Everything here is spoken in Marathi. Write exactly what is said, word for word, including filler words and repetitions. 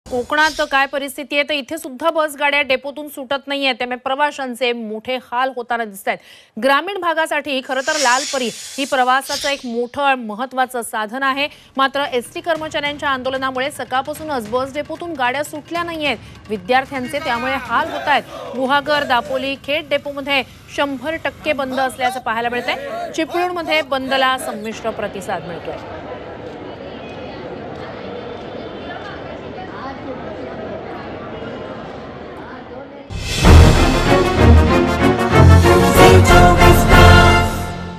कोकणात काय परिस्थिती आहे तर इथे सुद्धा बस गाड्या डेपोतून सुटत नाहीये, त्यामुळे प्रवाशांचे मोठे हाल होताना दिसत आहेत। ग्रामीण भागासाठी खरं तर लालपरी ही प्रवासाचं एक मोठं महत्त्वाचं साधन आहे, मात्र एसटी कर्मचाऱ्यांच्या आंदोलनामुळे सकाळपासूनच बस डेपोतून गाड्या सुटल्या नाहीयेत। विद्यार्थ्यांचे त्यामुळे हाल होत आहेत। गुहागर, दापोली, खेड डेपोमध्ये शंभर टक्के बंद असल्याचं पाहायला मिळतंय। चिपळूणमध्ये बंदला संमिश्र प्रतिसाद मिळतोय।